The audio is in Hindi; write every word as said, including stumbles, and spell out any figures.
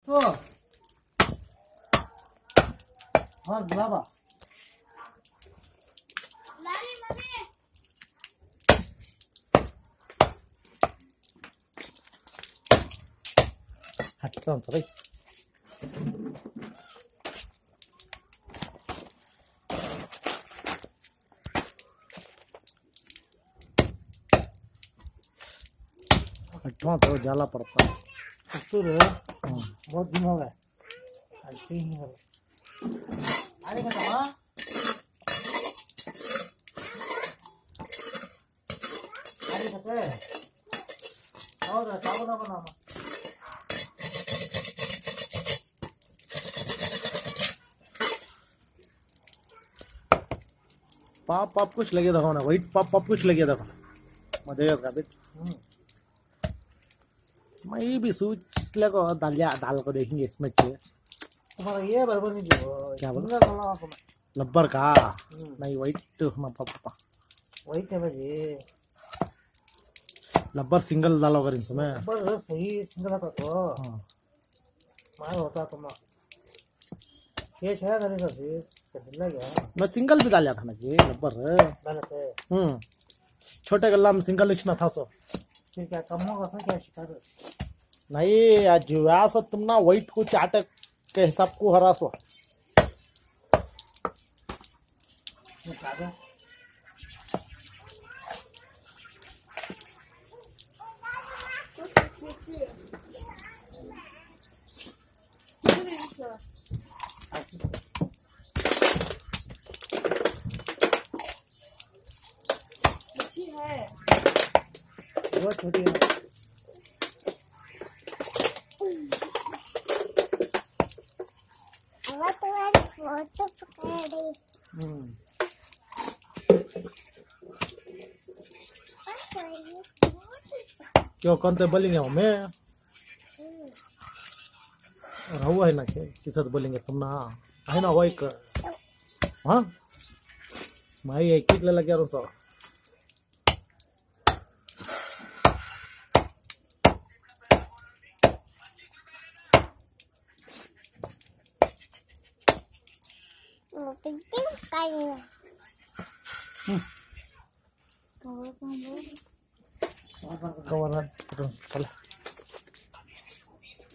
तो हाँ गुलाबा हटता हूँ भाई हटवा तो जाला पड़ता है बहुत दिन हो गए ऐसे ही नहीं अरे बताओ अरे बताए और चावल ना बना पाप पाप कुछ लगे देखो ना वाइट पाप पाप कुछ लगे देखो मजेगा का भी मैं भी सोच लगा दाल या दाल को देखेंगे इसमें चाहिए तुम्हारा ये बराबर नहीं जो क्या बोला लब्बर का नहीं वाइट हम पापा वाइट है भाई लब्बर सिंगल डालो अगर इसमें लब्बर सही सिंगल आता तो हाँ मार होता तुम ये छह करने का फिर कितना गया मैं सिंगल भी डाला था ना ये लब्बर गलत है हम्म छोटे गल्ला में सिंगल लिखना था सो फिर क्या कम होगा फिर क्या शिकायत नहीं आज जो तुम ना वाइट को चाटे के हिसाब को हरा सो है वो छोटी है अब तुम्हारी फोटो पकड़ी हम्म क्यों कौन ते बोलेंगे मैं और हुआ है ना के किससे बोलेंगे तुम ना है ना वो एक हाँ मैं ये कितने लगे यार सो कवर कवर